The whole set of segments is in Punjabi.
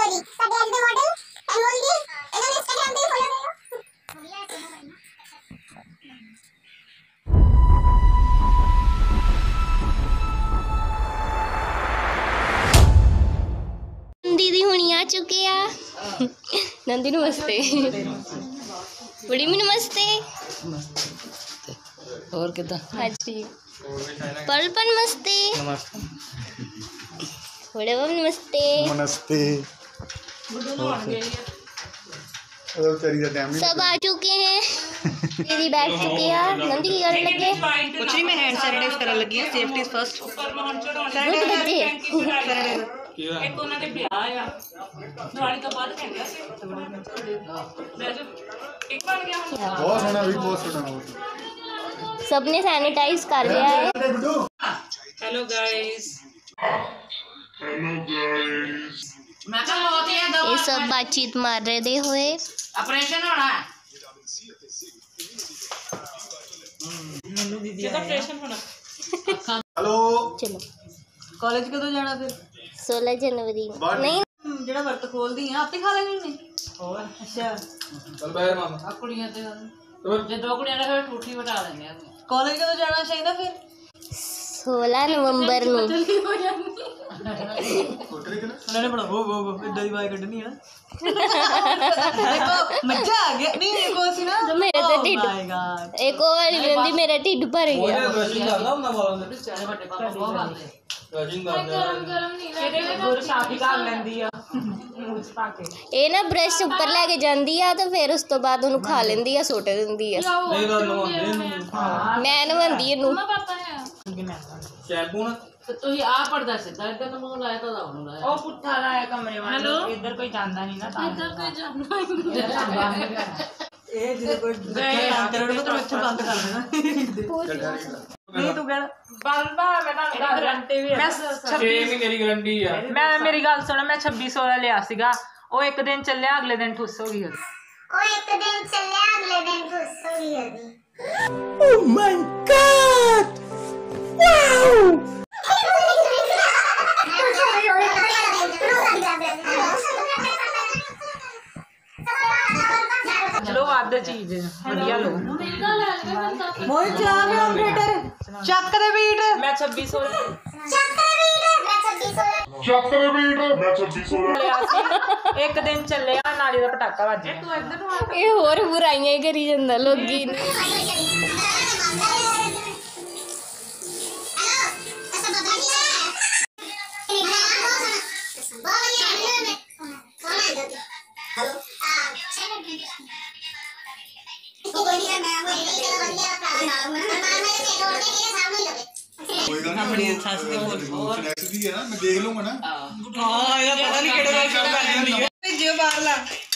दीदी हुणी आ चुके आ। नंदी नमस्ते। बड़ी भी नमस्ते। और कितना? हाँ जी। पल नमस्ते। बड़े बाबू नमस्ते। नमस्ते। सब आ चुके हैं। दीदी बैठ चुके हैं। नंदी की करने लगे। कुछ नहीं, मैं हैंड सैनिटाइज करने लगी है। Safety is first. एक उन्होंने ब्याह आ दिवाली तो बाद कहंदे एक बार गया बहुत सोना भी बहुत सोना। सबने सैनिटाइज कर लिया है। Hello guys. मैं तो बहुत ही है। ये सब बातचीत मार रहे थे हुए। ऑपरेशन होना है। ये तो ऑपरेशन होना। हेलो। चलो कॉलेज कदों जाना फिर? 16 जनवरी नहीं ਜਿਹੜਾ ਵਰਤ ਖੋਲਦੀ ਆ ਆਪੇ ਖਾ ਲੈਣੀ ਨੇ। ਹੋਰ ਅੱਛਾ चल बाहर मामा आ कुड़ियां ते जे दो कुड़ियां ने फिर ठूठी बटा देंगे ਕਾਲਜ ਕਦੋਂ ਜਾਣਾ ਚਾਹੀਦਾ ਫਿਰ? 16 ਨਵੰਬਰ ਨੂੰ। ਉਹਨਾਂ ਨੇ ਬੜਾ ਉਹ ਇਦਾਂ ਦੀ ਆਵਾਜ਼ ਕੱਢਣੀ ਹੈ ਨਾ। ਮੱਝਾ ਆ ਗਿਆ ਨਹੀਂ ਦੇਖੋ ਅਸੀਂ ਨਾ ਮੇਰੇ ਤੇ ਢਿੱਡ ਮਾਈ ਗॉड ਇੱਕ ਉਹ ਵਾਲੀ ਰਹਿੰਦੀ ਮੇਰਾ ਢਿੱਡ ਭਰ ਗਿਆ। ब्रशिंग करना ਹੁੰਦਾ ਵਾਲਾਂ ਦੇ ਵਿਚਾਰੇ ਵੱਡੇ ਪਾਪਾ ਬਹੁਤ ਕਰਦੇ ब्रशिंग करते गरम नहीं ਇਹਦੇ ਵਿੱਚ ਗੁਰ ਸਾਫੀ ਕਰ ਲੈਂਦੀ ਆ ਮੂੰਹ ਚ ਪਾ ਕੇ। ਇਹ ਨਾ ਬ੍ਰਸ਼ ਉੱਪਰ ਲੈ ਕੇ ਜਾਂਦੀ ਆ ਤੇ ਫਿਰ ਉਸ ਤੋਂ ਬਾਅਦ ਉਹਨੂੰ ਖਾ ਲੈਂਦੀ ਆ, ਸੁੱਟ ਦਿੰਦੀ ਆ। ਨਹੀਂ ਤਾਂ ਨਵਾਉਂਦੇ ਇਹਨੂੰ ਮੈਂ ਨਵਾਉਂਦੀ ਇਹਨੂੰ। ਪਾਪਾ ਹੈ ਸ਼ੈਂਪੂ ਨਾ ਤੇ ਤੁਸੀਂ ਆ ਪੜਦਾ ਸਿੱਧਾ ਇੱਧਰ ਨੂੰ ਮੂੰਹ ਲਾਇਆ ਤਾਂ ਉਹਨੂੰ ਲਾਇਆ ਉਹ ਪੁੱਠਾ ਲਾਇਆ ਕਮਰੇ ਵਾਲੇ ਇੱਧਰ ਕੋਈ ਜਾਂਦਾ ਨਹੀਂ ਨਾ ਤਾਂ ਇੱਧਰ ਕੋਈ ਜਾਂਦਾ ਇਹ ਜਿਹੜੇ ਕੋਈ ਕਰੋੜ ਨੂੰ ਤਾਂ ਇੱਥੇ ਬੰਦ ਕਰ ਦੇਣਾ। ਨਹੀਂ ਤੂੰ ਕਹਿ ਬਲਬਾ ਮੈਂ ਤਾਂ ਗਾਰੰਟੀ ਵੀ ਹੈ। ਮੈਂ 6 ਮਹੀਨੇ ਦੀ ਗਾਰੰਟੀ ਆ। मैं मेरी गल सुनो, मैं 2600 लिया सीगा, वो एक दिन चलिया अगले दिन ठुस हो गई। ਉਹ ਇੱਕ ਦਿਨ ਚੱਲਿਆ ਅਗਲੇ ਦਿਨ ਠੁੱਸ ਹੋ ਗਈ ਉਹਦੀ। Oh my god wow. चलो आध चीज बढ़िया लो। ਮੋਹਿਤ ਜਾ ਵੀ ਆਪਰੇਟਰ ਚੱਕ ਦੇ ਬੀਟ। मैं 2600 लिया सी, एक दिन चलिया नाली का पटाका वज गया। ਇਹ ਹੋਰ ਬੁਰਾਈਆਂ ਹੀ ਕਰੀ ਜਾਂਦਾ ਲੋਕੀ। कोई गल नहीं सस दे और स्नैक्स दी है ना मैं देख लूंगा ना। ਹਾਂ ਇਹਦਾ ਪਤਾ ਨਹੀਂ ਕਿਹੜੇ ਵੇਲੇ ਸ਼ੁਰੂ ਕਰ ਦਿੰਦੀ ਹੈ। ਭੇਜਿਓ ਬਾਹਰਲਾ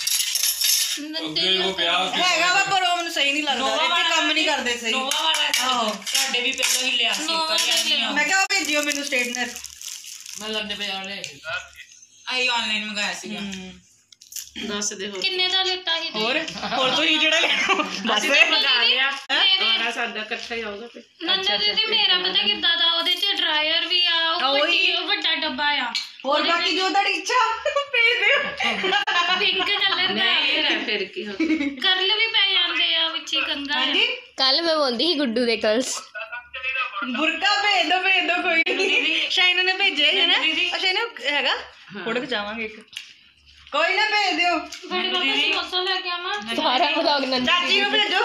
ਉਹ ਪਿਆ ਹੈਗਾ ਵਾ ਪਰ ਉਹ ਮੈਨੂੰ ਸਹੀ ਨਹੀਂ ਲੱਗਦਾ। ਇੱਥੇ ਕੰਮ ਨਹੀਂ ਕਰਦੇ ਸਹੀ। ਨੋਵਾ ਵਾਲਾ ਆਹੋ ਤੁਹਾਡੇ ਵੀ ਪਹਿਲਾਂ ਹੀ ਲਿਆ ਸੀ ਪਰ ਮੈਂ ਕਿਹਾ ਉਹ ਭੇਜਿਓ ਮੈਨੂੰ ਸਟੇਟਨਰ। ਮੈਂ ਲੰਡੇ ਬਾਜ਼ਾਰ ਲੈ ਆਈ ਆਨਲਾਈਨ ਮੰਗਾਇਆ ਸੀਗਾ। दस दे हो ਕਿੰਨੇ ਦਾ ਲਿੱਤਾ ਸੀ? ਹੋਰ ਤੁਸੀਂ ਜਿਹੜਾ ਲੈਣਾ ਬਸ मंगा लिया हमारा सादा इकट्ठा ही होगा फिर। ਨੰਨਾ ਦੀਦੀ ਮੇਰਾ ਪਤਾ ਕਿੱਦਾਂ ਦਾ, ਉਹਦੇ ਚ ਡਰਾਇਰ ਵੀ ਆ, ਉਹ ਵੱਡਾ ਡੱਬਾ ਆ। ਹੋਰ ਬਾਕੀ ਜੋ ਤੁਹਾਡੀ ਇੱਛਾ ਭੇਜ ਦਿਓ। ਪਿੰਕ ਕਲਰ ਦਾ फिर की हो ਕਰਲ ਵੀ ਪੈ ਜਾਂਦੇ ਆ ਵਿੱਚੇ ਕੰਗਾ। ਹਾਂਜੀ ਕੱਲ ਮੈਂ ਪਾਉਂਦੀ ਸੀ ਗੁੱਡੂ ਦੇ ਕਰਲਸ। ਬੁਰਕਾ ਭੇਜ ਦੋ ਕੋਈ ਨਹੀਂ। ਸ਼ਾਇਨ ਨੇ ਭੇਜਿਆ ਹੈ ਨਾ। ਅੱਛਾ ਇਹਨੂੰ ਹੈਗਾ ਫੋਟੋ ਖਿਚਾਵਾਂਗੇ ਇੱਕ। ਕੋਈ ਨਾ ਭੇਜ ਦਿਓ। ਸਮੋਸਾ ਲੈ ਕੇ ਆਵਾਂ ਸਾਰਾ ਵਲੌਗ ਨੰਦੀ ਚਾਚੀ ਨੂੰ ਭੇਜੋ।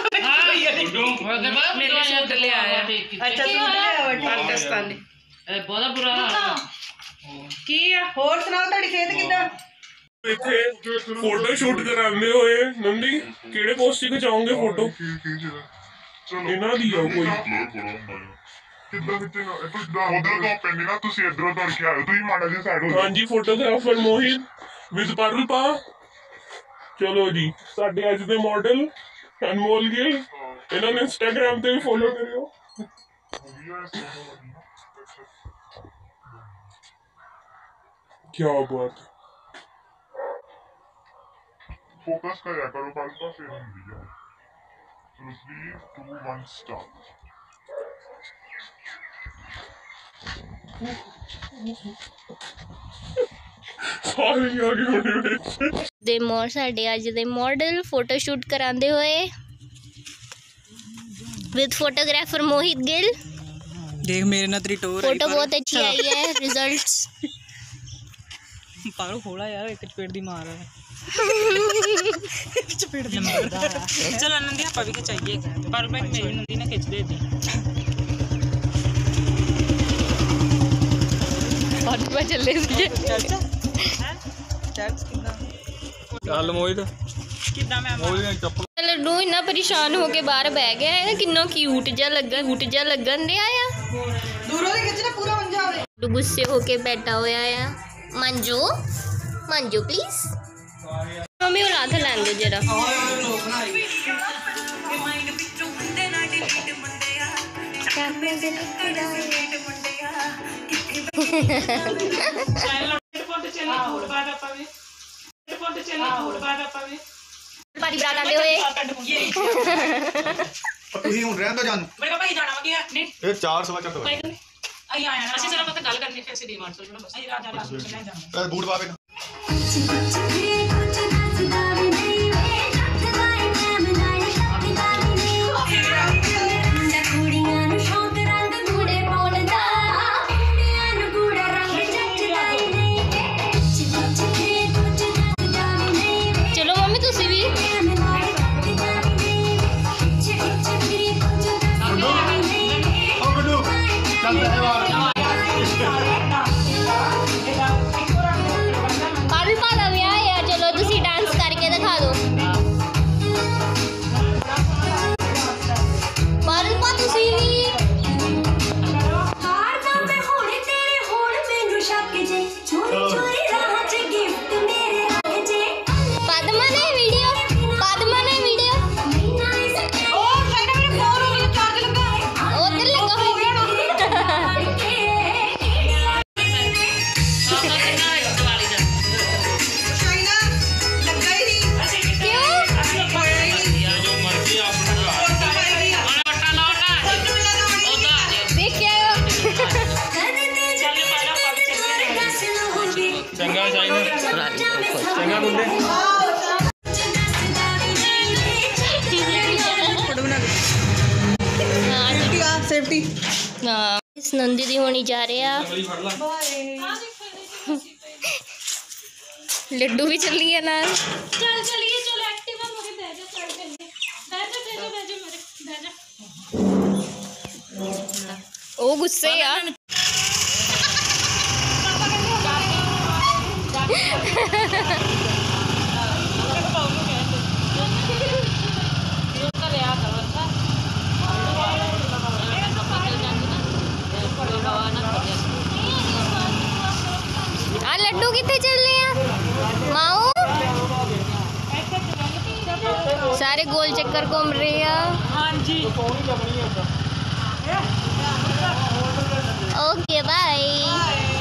मेरे सूट ले आया ਅੱਛਾ ਸੂਟ ਲਿਆਵਾ ਠੀਕ। पाकिस्तानी ਇਹ ਬਹੁਤ ਬੁਰਾ ਹਾਲ ਕੀ ਆ ਹੋਰ ਸੁਣਾਓ ਤੁਹਾਡੀ ਸਿਹਤ ਕਿੱਦਾਂ? ਇੱਥੇ ਫੋਟੋ ਸ਼ੂਟ ਕਰਾਉਂਦੇ ਹੋਏ ਨੰਦੀ ਕਿਹੜੇ ਪੋਸਟ 'ਚ ਖਿਚਾਉਂਗੇ ਫੋਟੋ? ਇਹਨਾਂ ਦੀ ਆ ਕੋਈ ਕਿੱਦਾਂ ਵਿੱਚ ਉਧਰ ਤੋਂ ਪੈਂਦੀ ਨਾ ਤੁਸੀਂ ਇਧਰੋਂ ਤੁਰ ਕੇ ਆਓ ਤੁਸੀਂ ਮਾੜਾ ਜਿਹਾ ਸਾਈਡ ਹੋ ਹਾਂਜੀ ਫੋਟੋਗ੍ਰਾਫਰ ਮੋਹਿਤ ਵਿਦ ਪਰਲਪਾ। ਚਲੋ ਜੀ ਸਾਡੇ ਅੱਜ ਦੇ ਮਾਡਲ ਅਨਮੋਲ ਗਿੱਲ, ਇਹਨਾਂ ਨੂੰ ਇੰਸਟਾਗ੍ਰਾਮ ਤੇ ਵੀ ਫੋਲੋ ਕਰਿਓ। क्या बात है। फोकस करा करो पास फिर हिंदी जाओ। चलो 3 2 1 स्टार्ट। ਸਾਰੇ ਆ ਗਏ ਉਹਦੇ ਵਿੱਚ ਦੇ ਸਾਡੇ ਅੱਜ ਦੇ ਮਾਡਲ ਫੋਟੋ ਸ਼ੂਟ ਕਰਾਉਂਦੇ ਹੋਏ विद फोटोग्राफर मोहित गिल। देख मेरे ना तेरी टोर फोटो बहुत अच्छी आई है। रिजल्ट्स पागल खोला यार, एक चपेट दी मार है। चपेट दी मार चल नंदी आपा भी खिंचाइए पर भाई मेरी नंदी ना खिंच दे दी और पे चले सी ਚੱਲ ਮੋਹਿਤ कितना मैं ਮੋਹਿਤ ਦੀਆਂ ਚੱਪਲ लड्डू इन्ना परेशान होके बाहर बह गया है। कितना क्यूट जा लगन दिया आ दूरों से खिंचना पूरा बन जावे। लड्डू गुस्से होके बैठा होया है। मंजू मंजू प्लीज मम्मी और हाथ लैन दो जरा। पारी बरात आते हुए ਤੁਸੀਂ ਹੁਣ ਰਹਿਣ ਦੋ ਜਾਨ मेरे पापा ही जाना हो गया नहीं ਇਹ 4:15 ਚੱਲ आई आया ना अच्छा चलो मैं गल करनी फिर से डिमांड तो बस आई राजा लास्ट में नहीं जाना ਬੂਟ ਪਾ ਕੇ चलो मम्मी तुसी भी ਉਹ ਗੁੱਡੂ ਚੱਲ ਤੇ ਵਾਰ पारुल पा दा विआह है। चलो तुसी डांस करके दिखा दो। पारुल पा तुसी भी पद्मा ने वीडियो उधर लगा शाइना लगा ही नहीं क्यों देख के आयो ਚੰਗਾ ਚਾਹੀਦਾ ਚੰਗਾ ਮੁੰਡੇ फोटो बना के हाँ सेफ्टी आ सेफ्टी हाँ इस नंदी दी होनी जा रहे हैं। लड्डू भी चली है ना। चल चलिए चलो एक्टिवा मेरे बैठ जा चल चलिए बैठ जा मेरे बैठ जा ओ गुस्से यार आ लड्डू कितने चलने हैं माओ सारे गोल चक्कर घूम रहे हैं। हाँ जी ओके बाय।